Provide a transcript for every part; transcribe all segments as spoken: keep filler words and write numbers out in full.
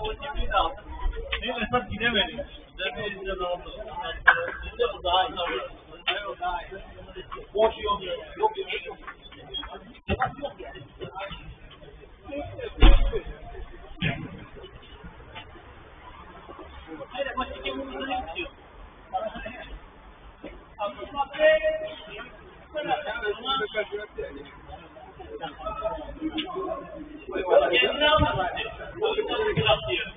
Değil esas gidemedik. Güzel bir aldı. Bizde o daha iyi. O daha iyi. Boş yok. Yok yemek yok. Hayır ama çekimimizde ne bitiyor? Kendine almasın. O yüzden bir laf diyor.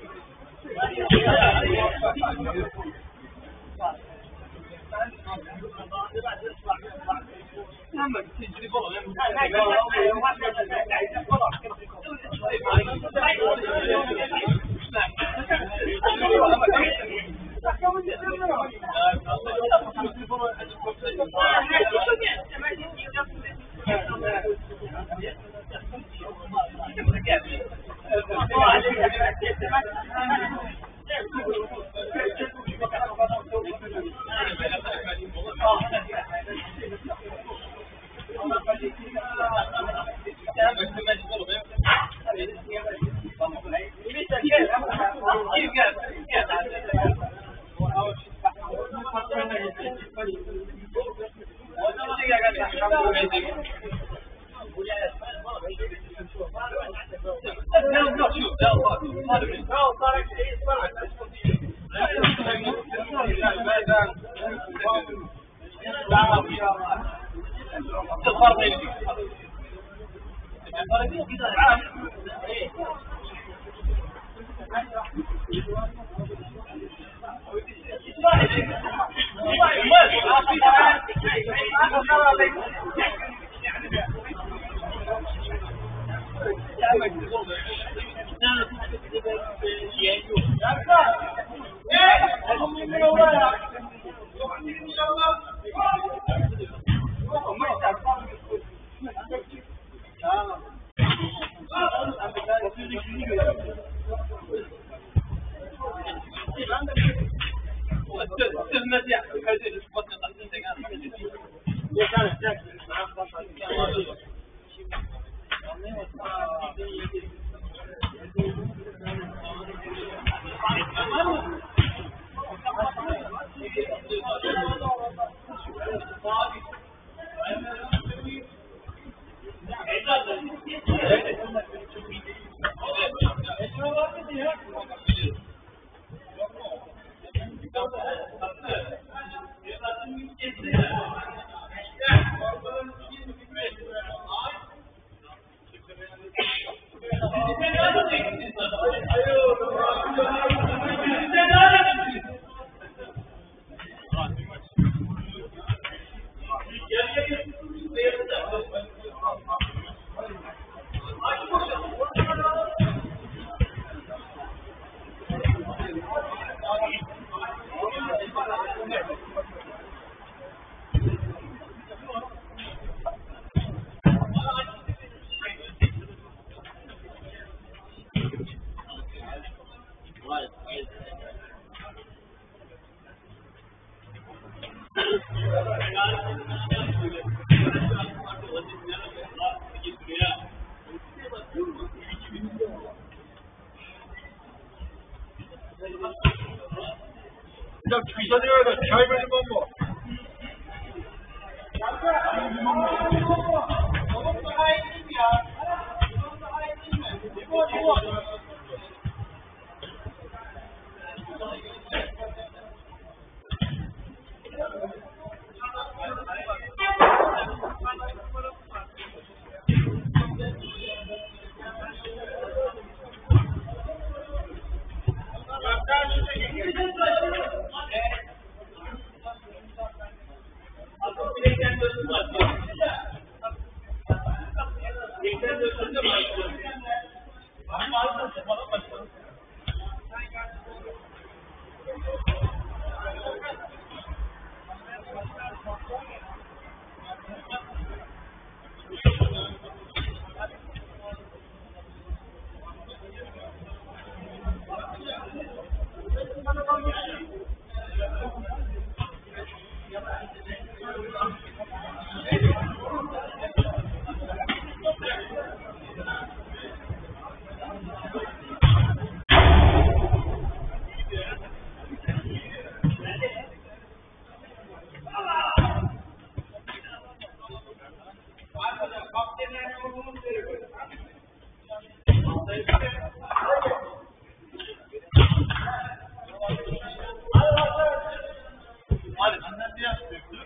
Hadi benden biraz büyüktür.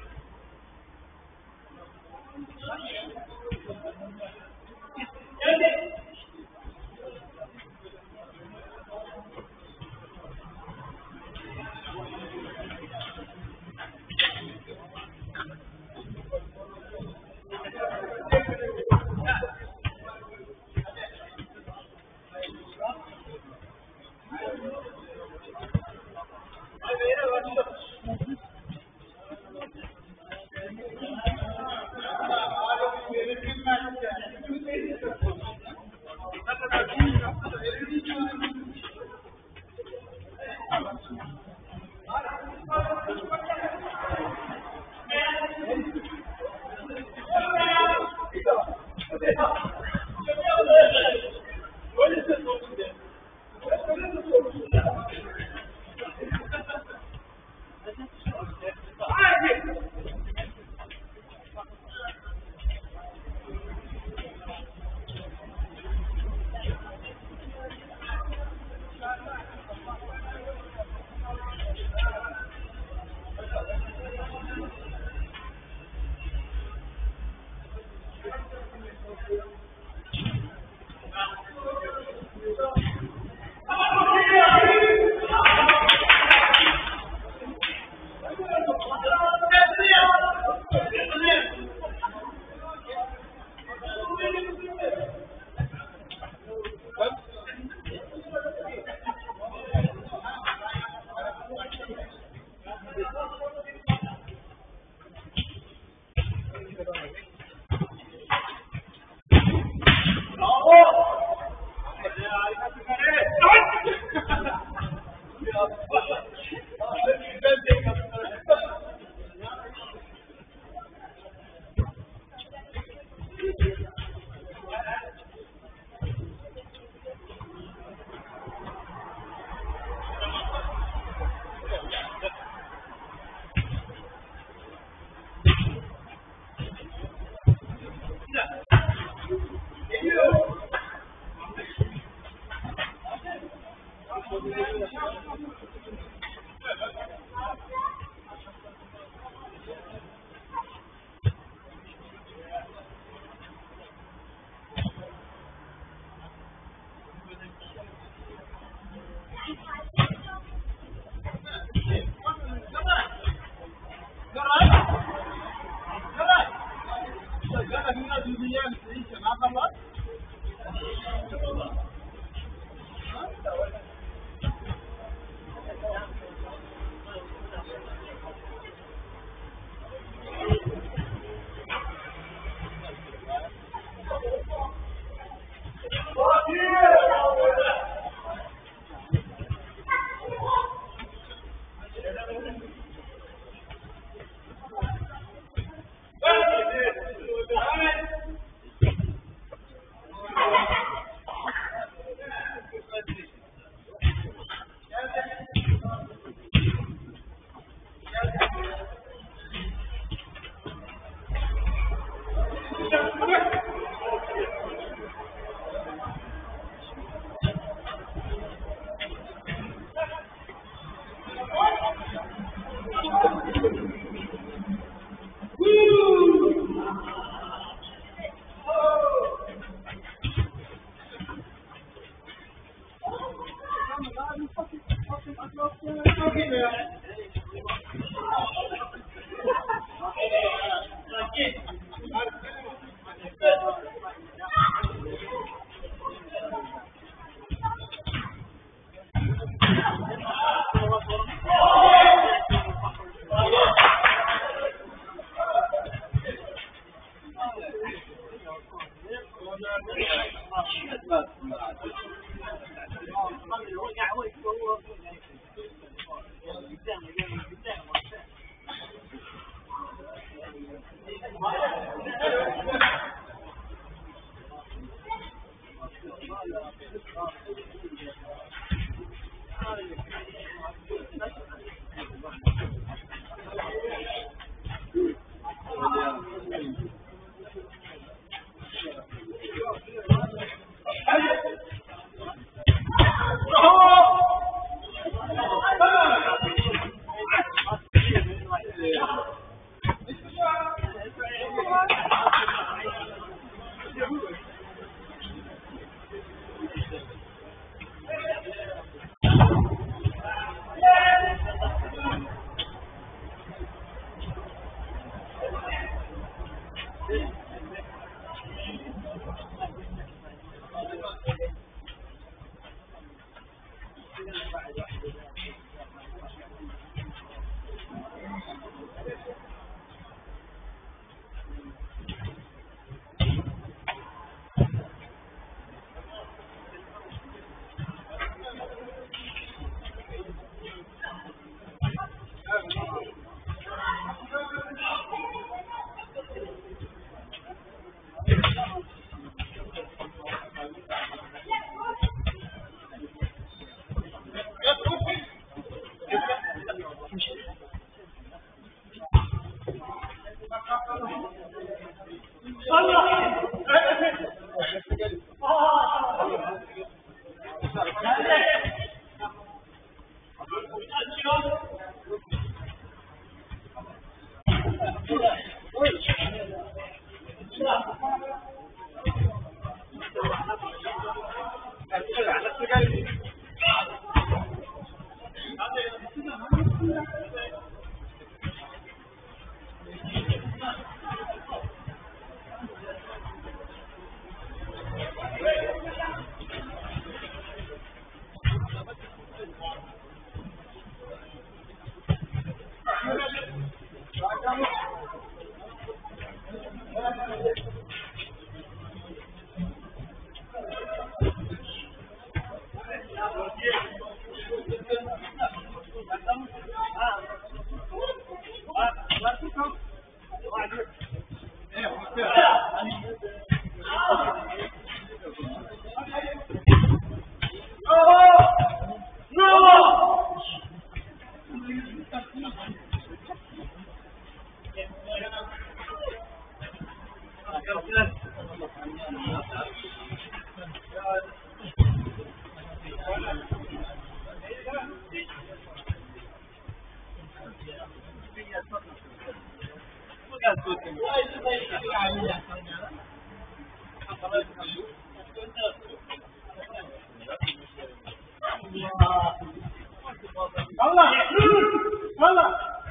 Allah, Allah.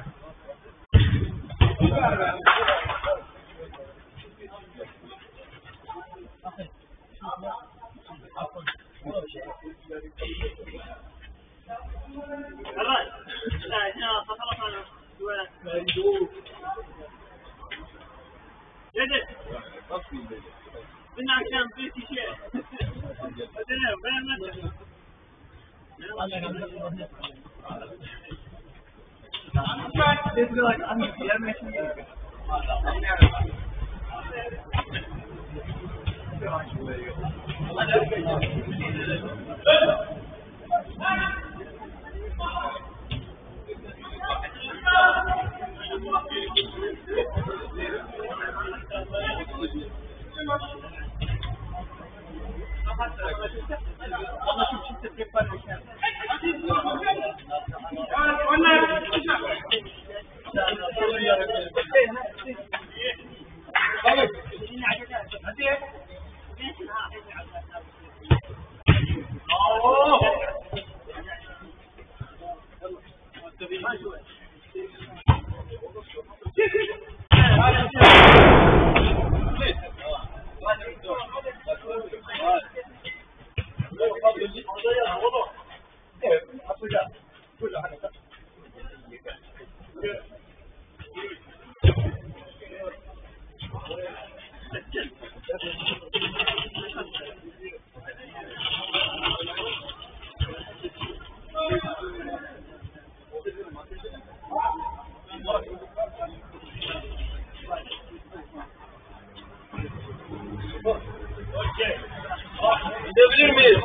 Gidebilir miyiz?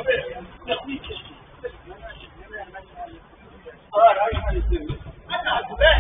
Hayır, hayır, hayır. Hadi be!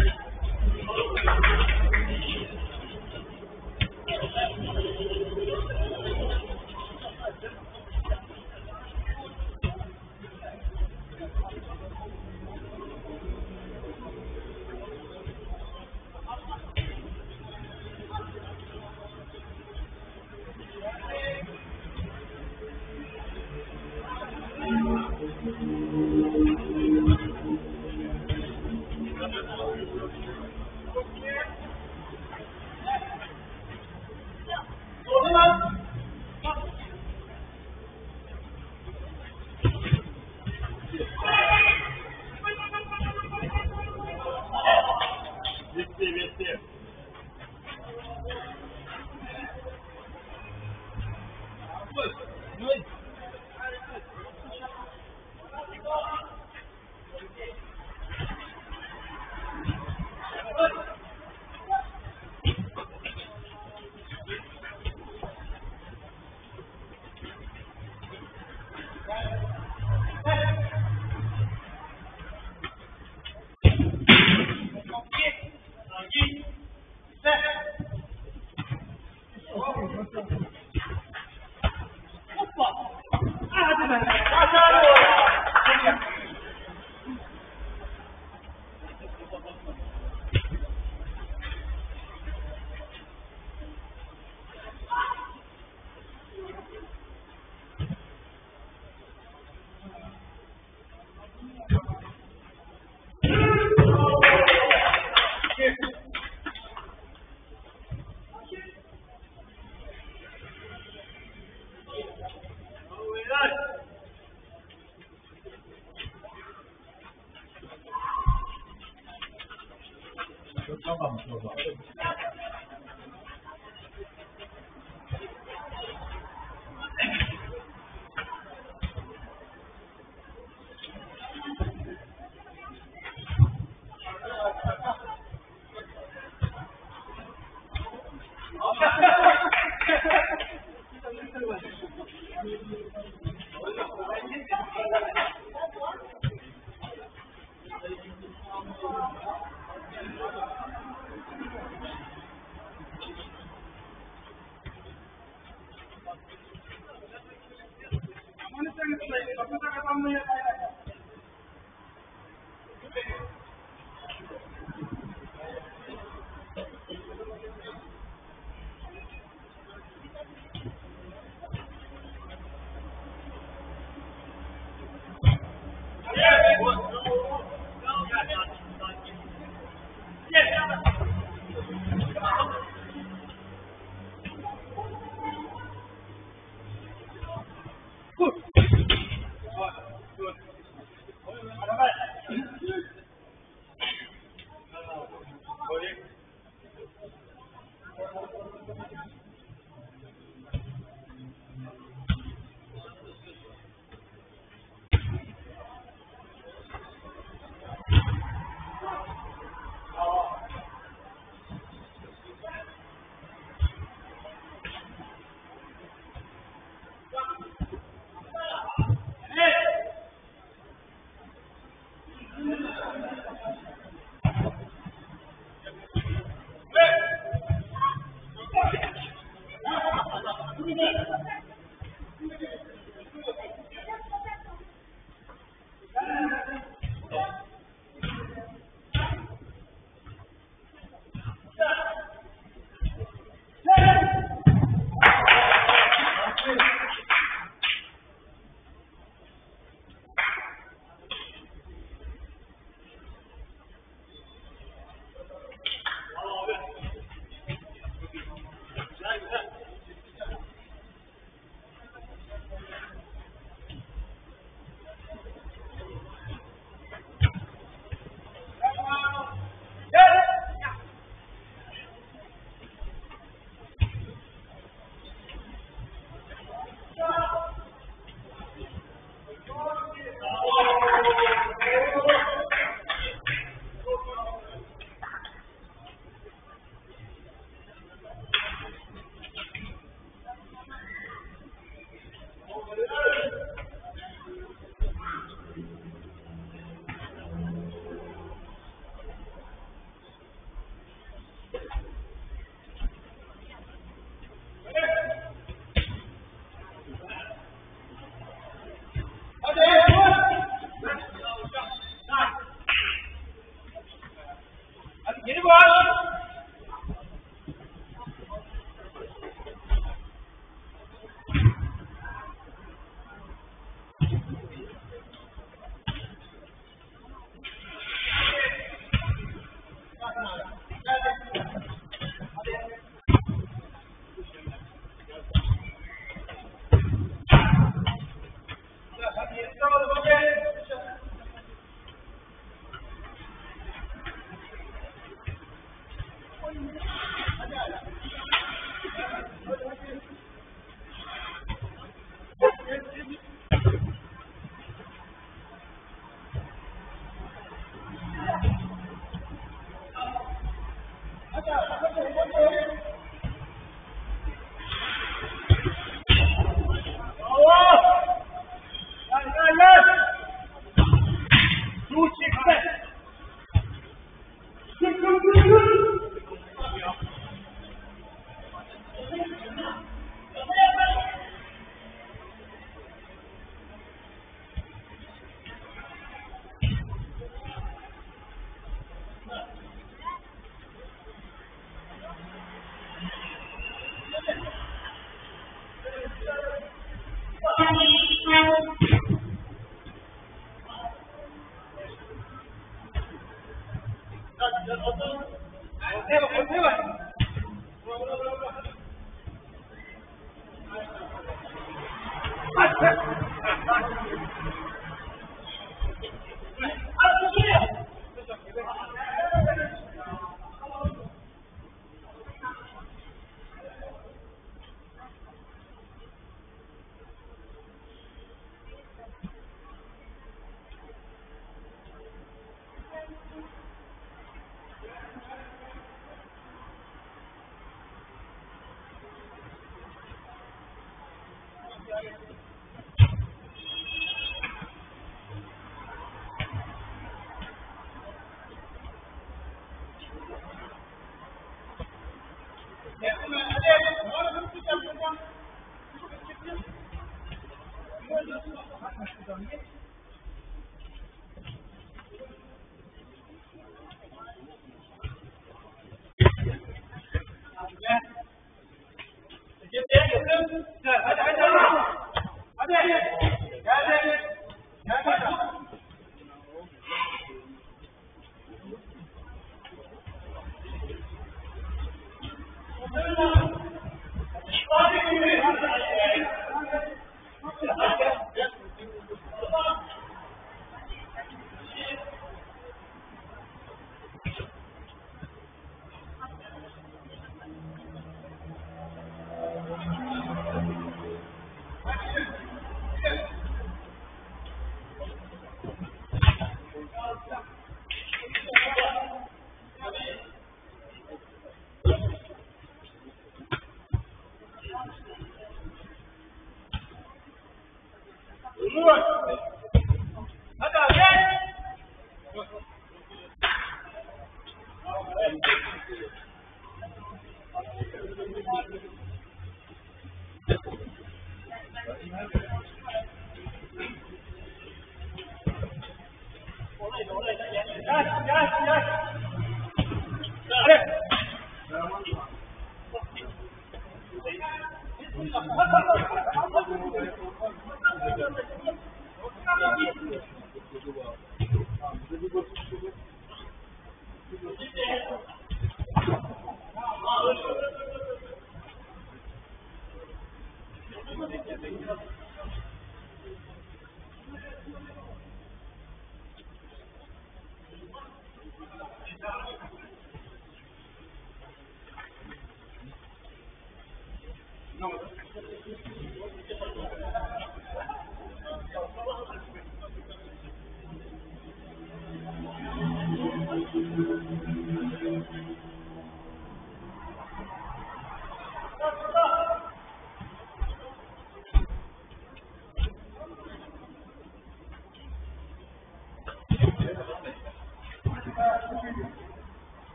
Bitti, bitti. Tamam, tamam.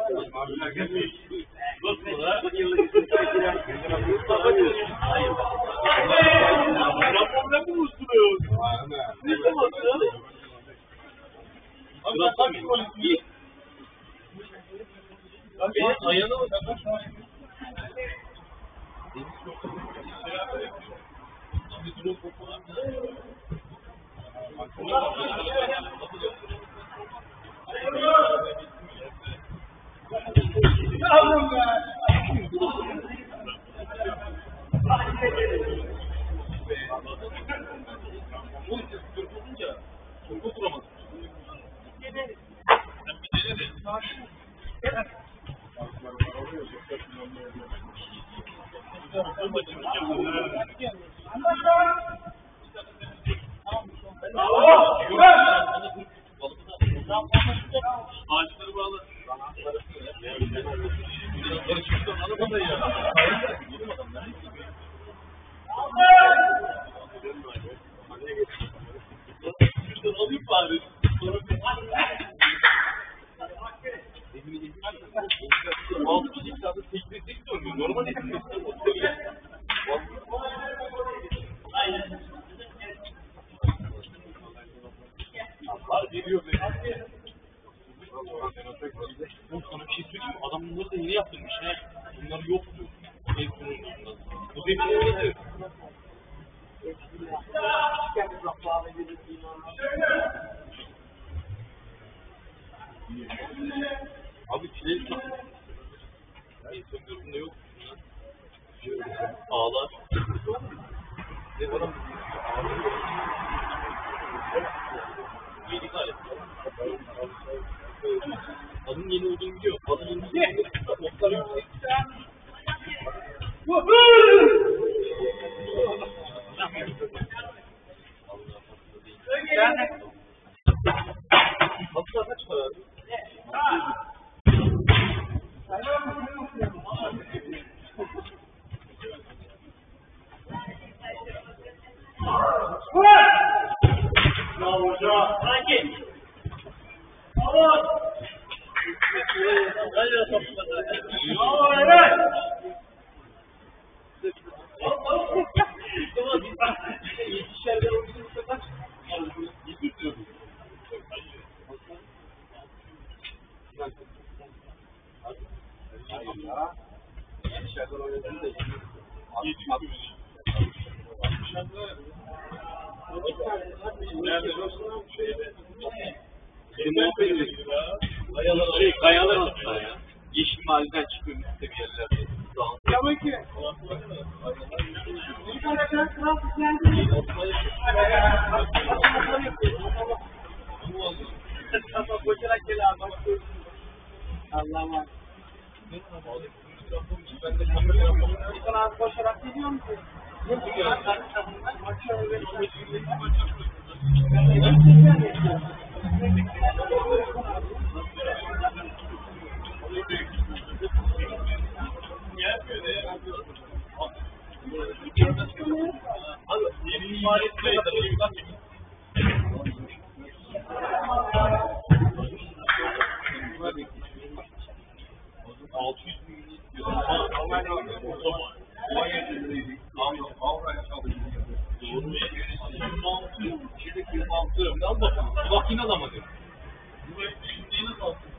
Abiler gelmiş. Nasıl ha? Raporla mı uçturuyor? Ne zaman ya? Abi ben sanki polisiyim. Benim ayağına mı? Bir durum kokulan yavrum be! Bu Türk olunca çok oturamaz. Sen bir dene de. Ağaçları bağlı. Biraz çıktı anlamadı ya. Şuradan alayım bari. Altı kişi teknik tek dönüyor. Normal ekmek. Aynen. Allah geliyor be. Bu sana bir şey söyleyeyim mi? Adam bunları da yeni yaptırmış he. Bunlar yoktu. Ev kurulmasından. Bu zemin öyle. Abi çileyi çok. En son gözünde yok. Ağlar. Ne var ama? Yeni gayet. Adın yeni olduğunu biliyor. Adın yeni olduğunu biliyor. Notlar yüksek. Hafıza kaç para abi? Bravo hocam. Sakin. Bravo. Bravo evet. Yetişerler olursa kaç? Yedi diyor. Yetişerler oynadığında yedi. Nerede? Şeyde. Kayalar, şey, kayalar altında ya. Yeşil mahalleden çıkıyor üstte bir yerlerde. Tabii ki. Allah'ım. Sen az koşarak gidiyor musun? altı yüz bin istiyor. Al bakalım. Makine alamadı. Şimdi nasıl alsın?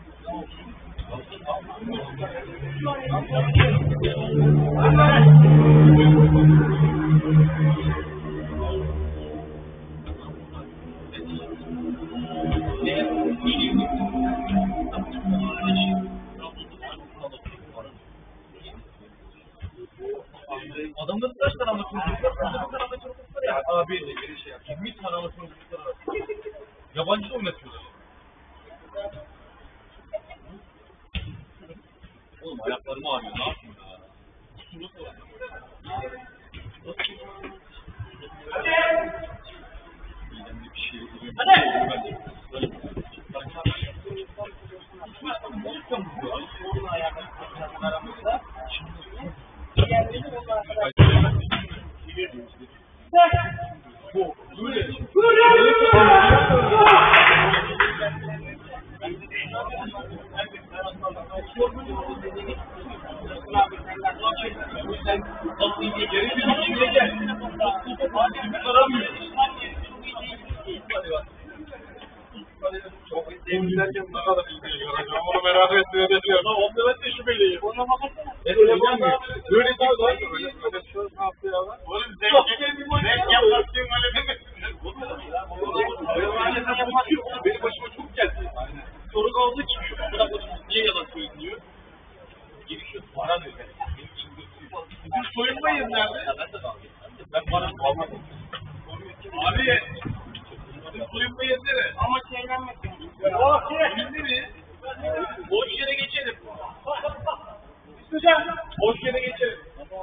Adamların kaç tane anlatıyorlar? Adamların tane anlatıyorlar ya. Abi bir şey yap. yirmi tane anlatıyorlar. Yabancı da oynatıyorlar. Oğlum ayaklarım ağrıyor. Ne yapayım ya? Şunu sor. Hadi. Bir şey Hadi. Sen nasıl iyi geri bir içine gel. Hadi bir aramıyor. Çok izlerken ne kadar izliyor. Onu merak etmeye bekliyorum. Onda ben de şüpheliyim. Ona bakarsana. Öyle gelmiyor. Böyle diyor da böyle böyle şöyle haftaya var. Oğlum zevk zevk yaparsın öyle değil mi? Benim başıma çok geldi. Soru kaldı çıkıyor. Buna niye yalan söylüyor? Girişiyor. Para diyor. Benim için bir soyunma yerlerde. Ben de dalga. Ben para almadım. Abi. Soyunma yerlere. Ama şeylenmek yok. Oh şey. Boş yere geçelim. Hocam. Boş yere geçelim.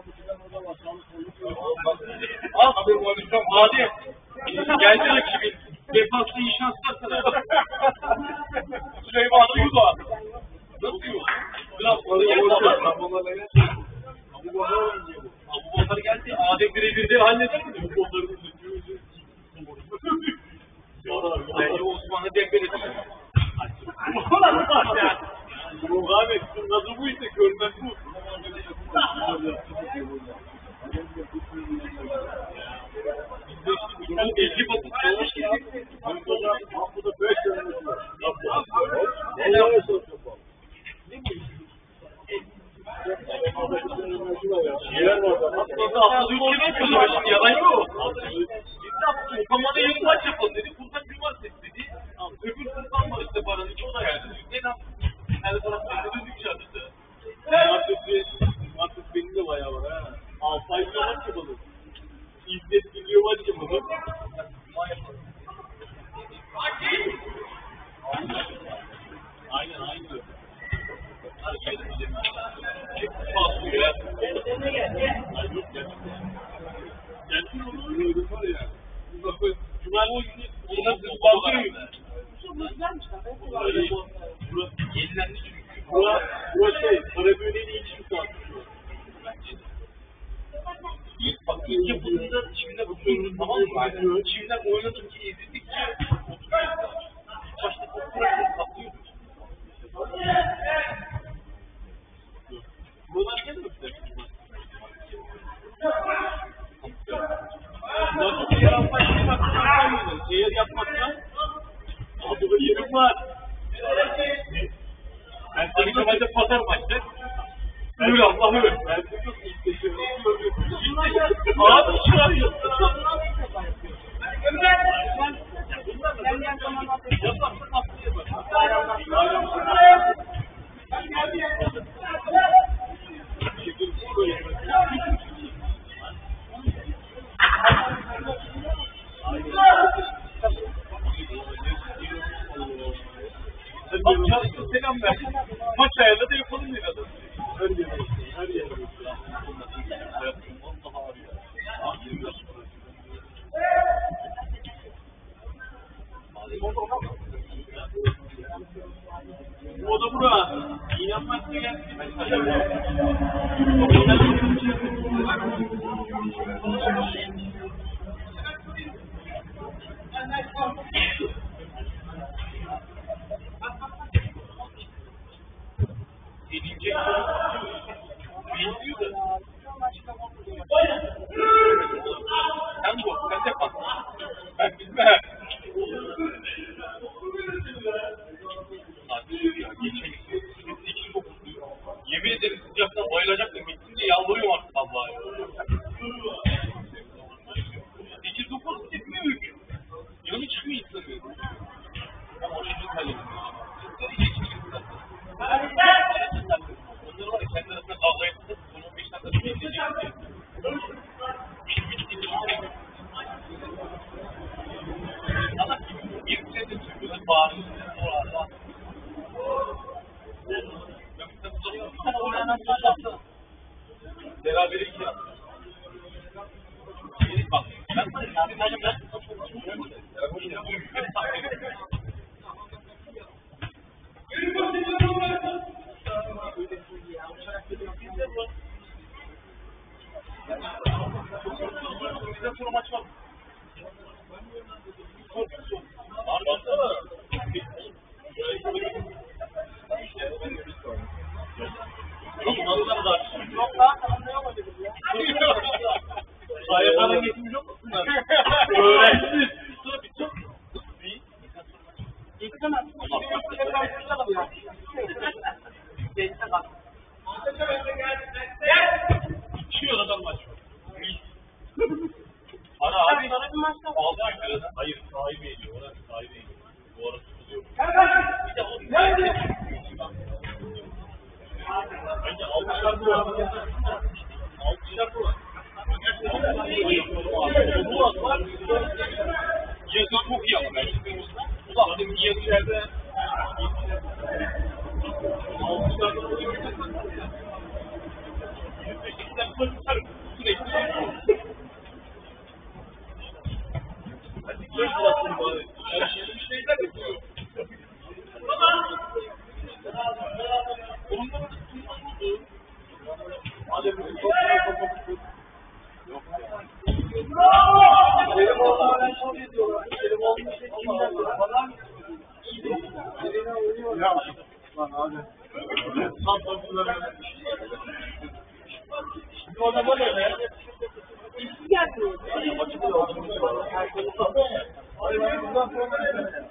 Al. Abi bu arada Hadi. Geldi rakibin. Defaslı inşaatlar sana. Süleyman Uyuda. Nasıl yok? Biraz para geldi ama. Abu Bakar geldi. Adem birebir de halleder mi? Abu Bakar'ın bence Osmanlı dembeledi. Ulan var ya. Abi nasıl bu işte görmez bu. Bunun elli batık olmuş ki. Bu da beş yanımız var. Neler soracağım bak. Ne bu? Şeyler var da. Aslında aslında ülkenin çözümü yalan yok. Biz de yaptık. Okamada yarım maç yapalım dedi. Furkan Cumartesi dedi. Öbür Furkan var işte paranın içi o da geldi. Ne yaptık? Her tarafta düzük çatısı. Artık benim de bayağı var ha. Altı ay maç yapalım. İzzet biliyor maç yapalım. Aynen aynı. Çimden oynadıkça izledikçe oturuyor. Başta oturuyor, kaplıyor. Buradan gelmiyor mu? Nasıl yer almak için hakkında eğer yapmaktan burada yerim var. Ben seni normalde pazar maçta öyle Allah'ı öyle. Ben de çok isteşiyorum. Abi çıkarıyor. Ömer! Ben gel zaman atayım. Yaparsın atlayı bak. Ben geldi yapalım. Bak çalıştın selam ver. Maç ayarla da yapalım bir adam. Her yere her yere o da bura. İnanmak diye. Edince benziyor da. Sen bu, sen de bak. Ben bilmem. Geçen sekiz dokuz yemin ederim sıcaktan bayılacaktım. Bitsin diye yalvarıyorum artık Allah'a. sekiz dokuz büyük. Yanı çıkmıyor insanı. Ama o şimdi kalemim. Onları var ya kendi arasında kavga etsin. on on beş dakika bir izleyecek. İşim bittiğinde bir Allah gibi bir senedir sürüyorlar bağırıyor. Orada. Beraber iki yaptı. Bak ben ben ben bizden sonra maç var. Var baksana. Anıları da açtım. Yok daha tanımlayamadım ya. Sayfadan geçmiş olmasınlar. Öğrensiz. Sonra bir çok. İnsan aslında bir karşılayalım ya. Geçse bak. İki oradan maç var. Para abi. Altı ay liradan. Hayır sahibi ediyor. Orası sahibi ediyor. Bu arası tutuyor. Bir de o bence altışar bu var. Altışar bu var. Bu var. Yazı çok iyi ama bence. Bu da benim yazılarda altışar bu var. yüz beşikten tutarım. Sürekli. Hadi göz bulasın bari. Her şeyi bir şeyler yapıyor. Onları da tutulmadı. Madem bir çok yok. Benim oğlan öyle çok ediyorlar. Benim oğlum işte kimden sonra falan birine uyuyor. Ya lan abi. Tam toplulara şimdi o da böyle ya. İlk geldi. Açıklı oldu. Her şeyi satıyor ya. Aynen buradan sonra ne?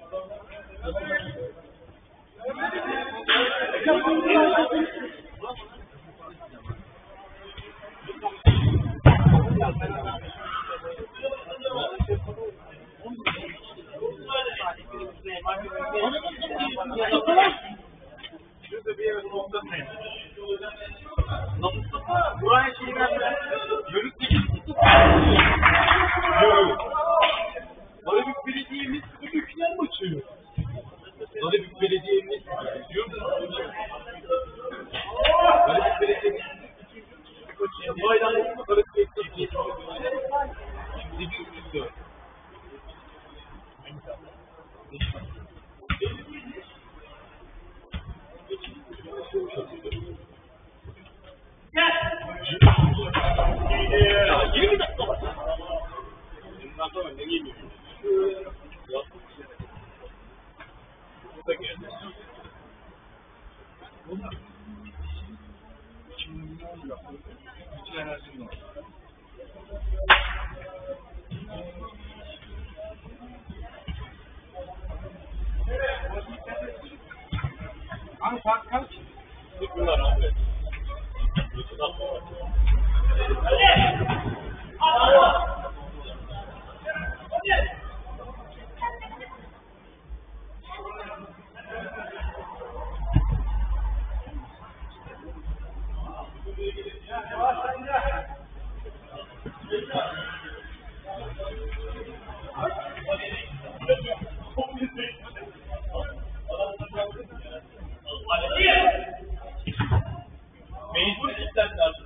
Şurada bir yere noktatmayın. Mustafa, buraya şey verme. Yörükteki Karabük Belediye'miz Büyükler maçı. Karabük Belediye'miz diyoruz. Karabük Belediye'miz bayramımızda Karabük Belediye'miz şimdi bir üstü. Ya yirmi dakika var. Bundan sonra ne geliyor? Bu da geldi. Bunlar şimdi ne oluyor? Bütün enerjim var. Hangi saat kaç? Bunlar abi. iki dakika var. Mecbur gitsen lazım.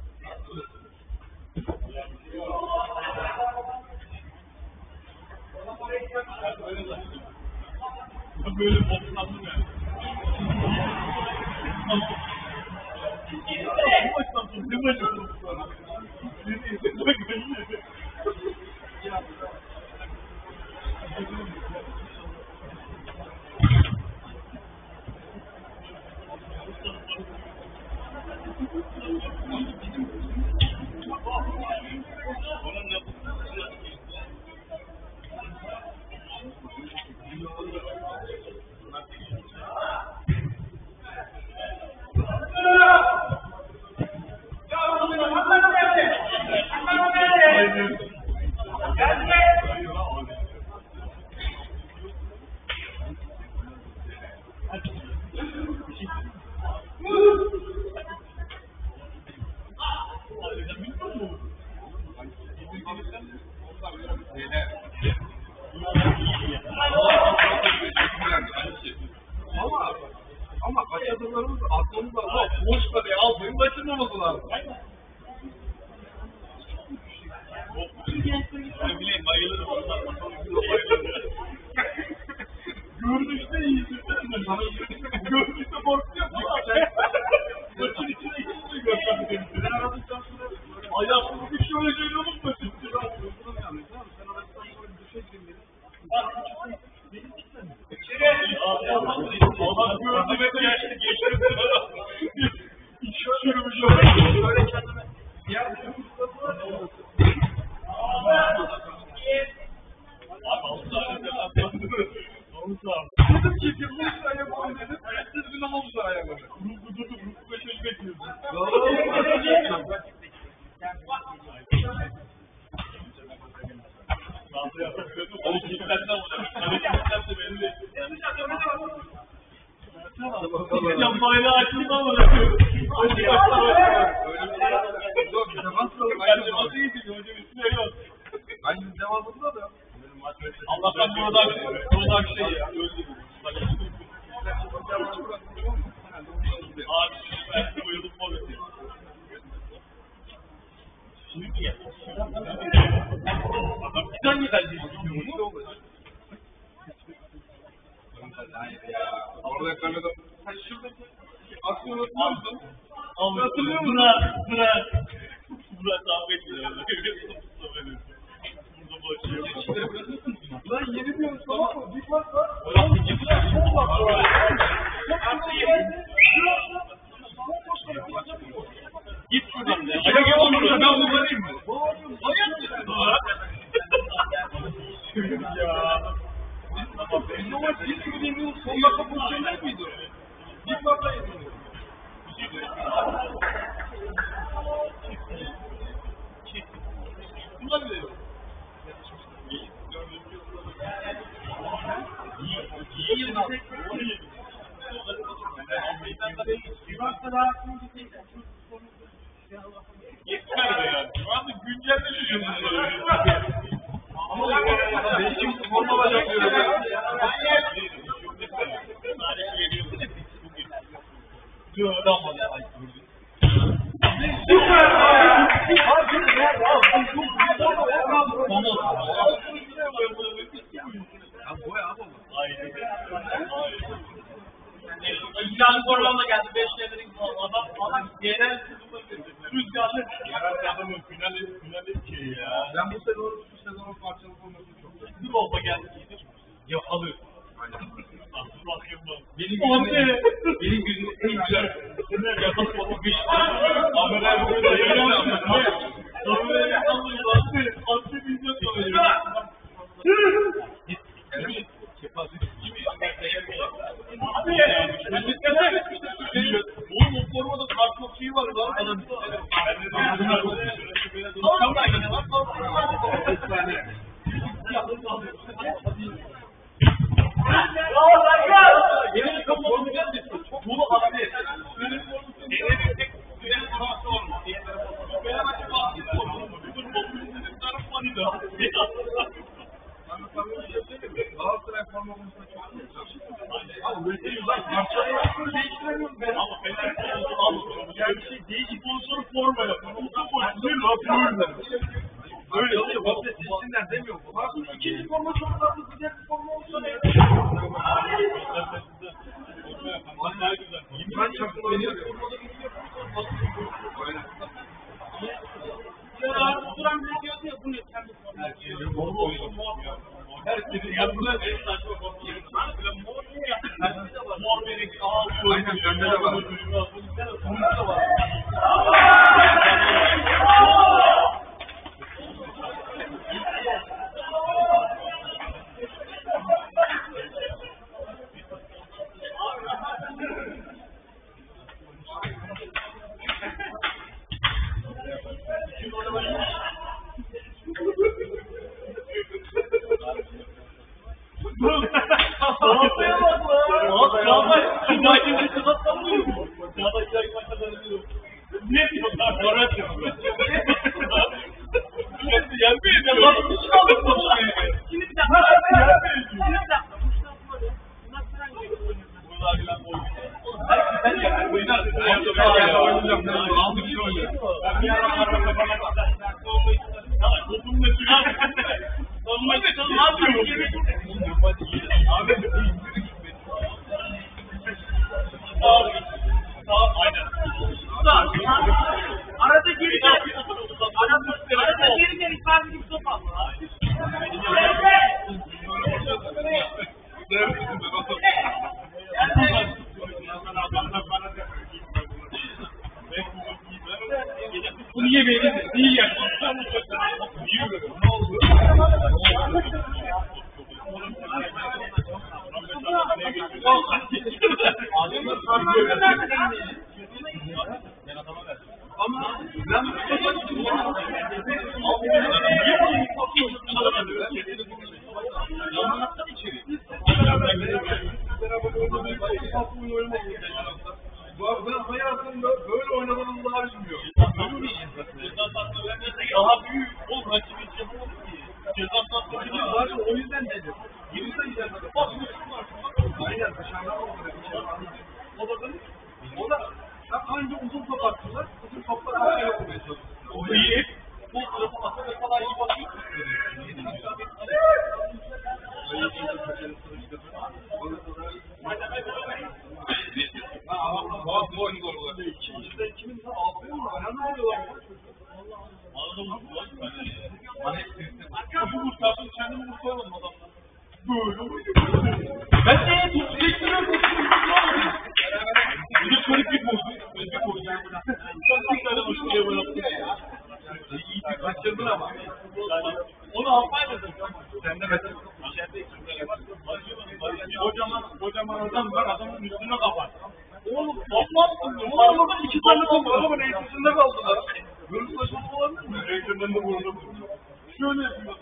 Böyle boklandım yani. Bu baştan sonra ne başlasın sonra? Sizi izlemek önemli. Ama ama kaçırdıklarımız aklımızda ama boş parayı aldığını kaçırmamız lazım. Ne bileyim bayılırım. Görünüşte iyisin. Görünüşte korkuyor. Maçın içine ikisini görsem dedim. Ben aradıktan sonra ayaklı bir şöyle şöyle olur mu? Sen aradıktan sonra bir düşe girin dedim. Benim gitmem. Allah gördü ve geçti. Geçti. Beni açayım ama bırakıyorum. Açayım açsam açsam. Öyle bir şey yok. Yok bir temas da yok. Ben de nasıl iyiydi hocam üstüne yok. Aynı devamında da. Allah'tan buradan buradan bir şey ya. Abi ben de uyudum mu? Şimdi mi geldi? Adam bir tane geldi. Hayır ya. Orada yakaladım. Ha şuradaki aslında unutmuyorsun. Hatırlıyor musun? Bırak, bırak. Bırak kavga etmiyor. Lan yeni diyoruz tamam mı? Bir bak var. Git şuradan ya. Ayak yapamıyorum. Ben kullanayım mı? Ayak mısın? Ya. Biz o maç ilk güdemiyor. Son dakika pozisyonlar mıydı? Bir bakla yapıyordu. Bunlar bile yok. Yeter be ya. Şu anda güncelde düşünüyorum. Ama beni kim forma alacak diyor ya. İlhan Korlan'la geldi. Beş yerlerin adam adam yerel rüzgarlı. Yerel adamın finali finali şey ya. Ben bu sezon bu sezonun parçalı formasını çok beğendim. Bir bomba geldi. Ya alıyor. Aynen. Benim gözümde, benim gözümde en güzel yatak foto bir şey. Haberler böyle yayınlanıyor. Haberler yayınlanıyor. Aslı bizden sonra. Evet. Abi ya. Oğlum o formada farklı şey var lan. Ben de Yemin kapatın geldi. Çok dolu abi. Benim formum benim tek güzel forması var mı? Benim açıkçası bütün popülistlerin tarafı manida. Galatasaray forma konusunda çok güzel. Abi böyle değil lan. Parçalı değiştiremiyorum ben. Ama Fener konusunu yani bir şey değişik pozisyonu forma yapıyor. Bu pozisyonu yapıyor. Öyle oluyor. Bak seçsinler demiyor. Bak ikinci forma çok tatlı güzel bir forma olsa ne? Ben çaktım benim formada gidiyor. Ya duran bir diyordu ya bu ne kendi forma. Herkesin yanında en saçma forma. Mor ya. Herkese var. Mor benim ağır. Aynen bende de var. Bunda da var. Ortaya bak lan. Çağdaş, Çağdaş bir kızat sanmıyor mu? Çağdaş bir maçta da diyor. Ne diyorlar? Morat yapıyor. Şimdi gelmeyin ya. Nasıl bir şey aldık bu şeye? Şimdi bir dakika. Şimdi bir dakika. Bunu da bilen oynuyor. Sen gel. Oynar. Ben oynayacağım. Ben aldık şey oynuyor. Ben bir ara araba kafana kadar. Topumla sürüyorum. Topumla sürüyorum. Ne yapıyorum? Abi Sağ Sağ aynen. Sağ. Arada geri gel. Arada geri gel. İfade gibi top al. Bunu yemeyelim. İyi yer. Ne oldu? Ama ben bu hayatımda böyle oynananın daha bilmiyor. Ceza sahası daha büyük. Oğlum rakibin ceza ki. Ceza sahası Zaten o yüzden dedim. Girişte giderler. Bak bu şunlar. Aynen dışarıdan oluyor. O da benim. O da anca uzun top attılar. Uzun toplar havaya yapmaya çalıştılar. O iyi. Bu tarafa bakıyor kadar iyi bakıyor. Bazı oyun zorluğu. İkimizde ikimiz de aferin mi? Önemli oluyorlar. Anladım. Hani bu kurtardım kendimi kurtaramadım adamdan. Böyle muydu? Ben de top çektirmem. Bir de şöyle bir bozdum. Böyle bir bozdum. Çok bir tane hoşçaya bıraktım. İyi ki kaçırdın ama. Onu alsaydın. Sen de mesela. Kocaman, kocaman adam var, adamın üstüne kapat. Oğlum, olmazsın. Oğlum, iki tane top var. Adamın eğitiminde kaldılar. Görüntü aşama olabilir mi? Eğitimden de vurdum. Şöyle yapıyor.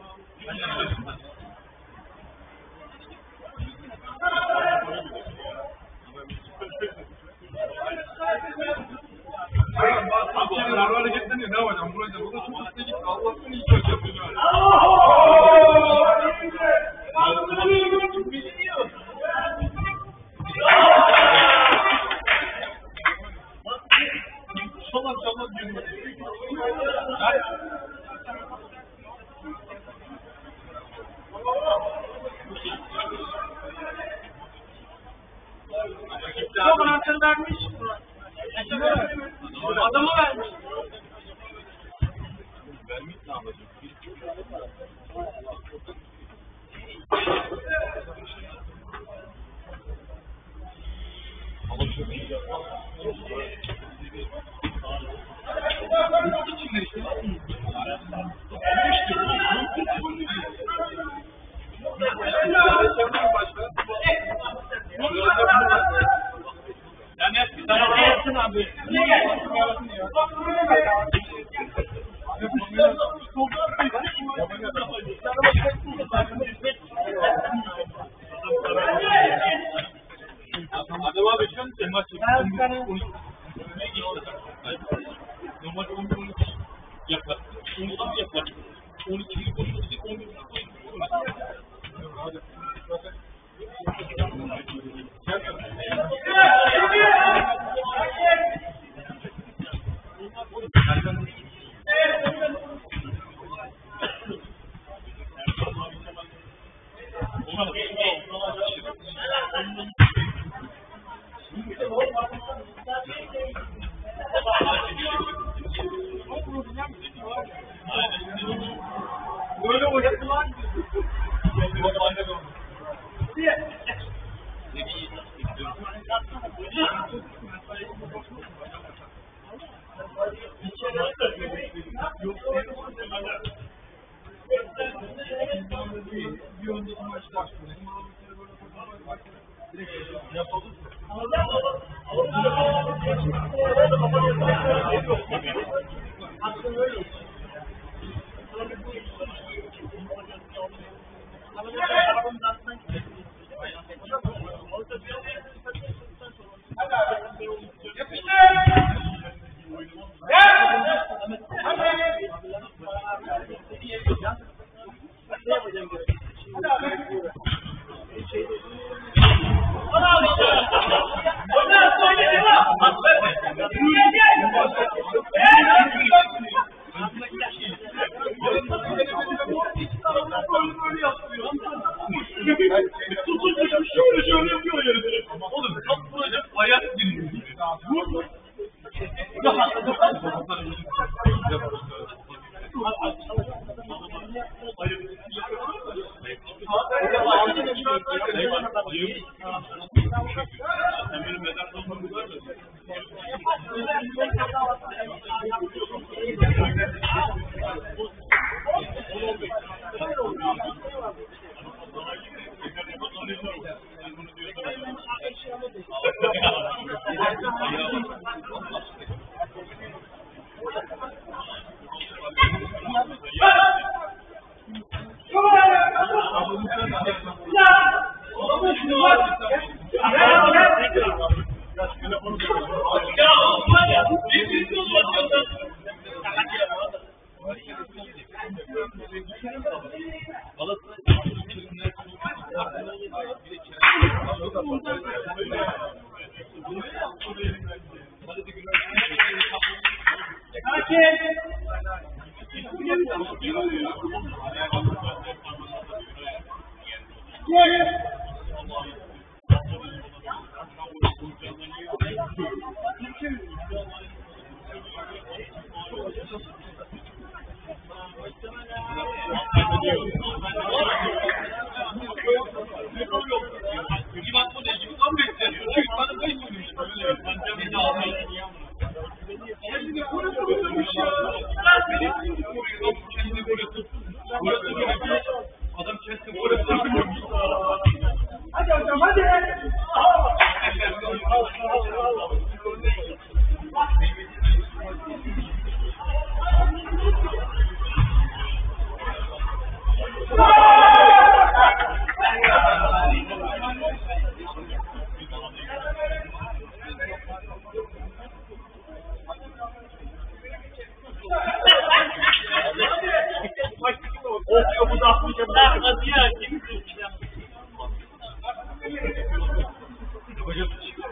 Hayır, bak, bak, senin arı hareketleniyor. Ne yapacağım? Buraya burada çok üstte git. Allah'tan ilk önce yapıyor. Şaman şaman diyor. Çok anahtarı vermiş. Adamı vermiş. Vermiş ne yapacak? Ama çok iyi. İçinde işte. Yani bir tane yapsın abi. Adam abi şu an maç normal on bir on iki yapar. on yapar. on ikiyi koşuyor. on bir böyle oynadılar. Şöyle şöyle yapıyor yani. Oğlum tam vuracak ayak giriyor. Vur. Sen benim mezar olmamı görmedin. Ya Adam kendi gol atıyor. Hadi hocam hadi. Bu da atmayacağım. Hadi ya. Kim tutacağım? Hocam.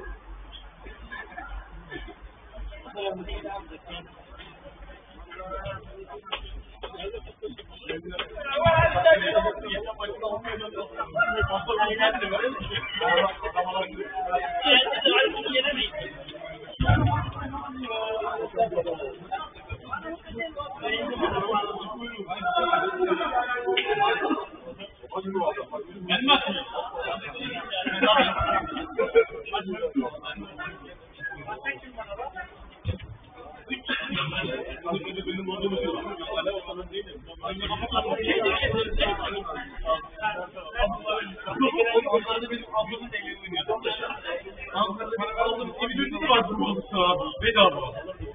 Bedava.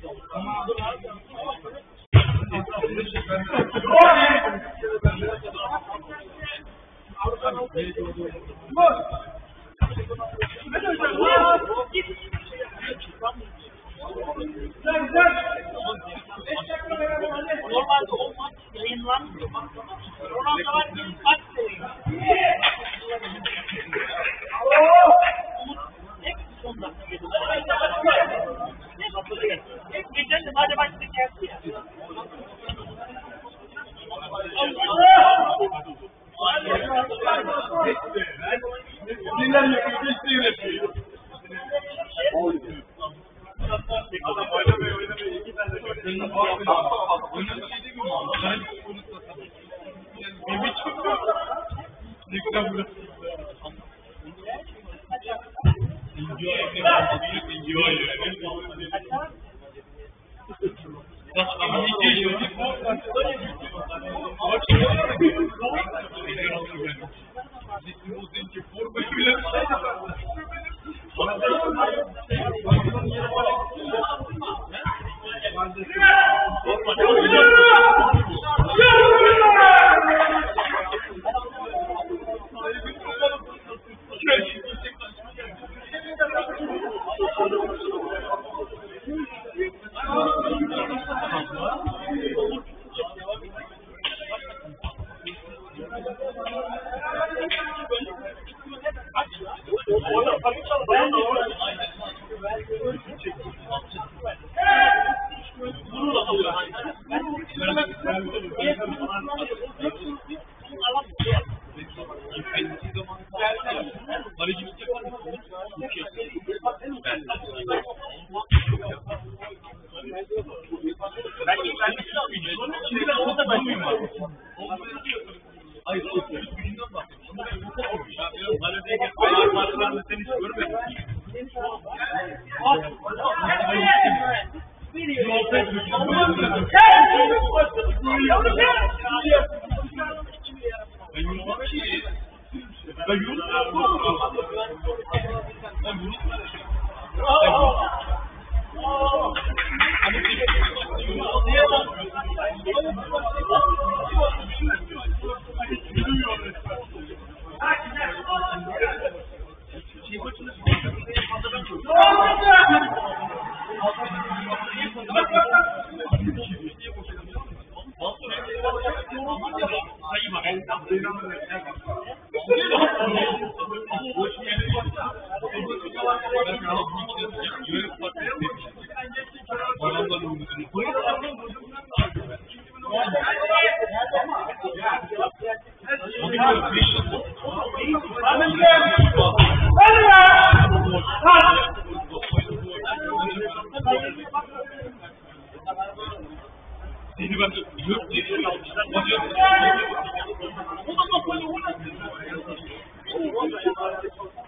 Normalde o maç yayınlanmıyor. Ronaldo var ki maç yayınlanıyor. Hep son dakika geliyor. Hep geçen de madem maçta geldi ya. Neler yapıyor? Geçtiği yapıyor. Adam oynamıyor oynamıyor. İki tane oynadı. Oynadı şey değil mi? Ben bir çok ne kadar burası.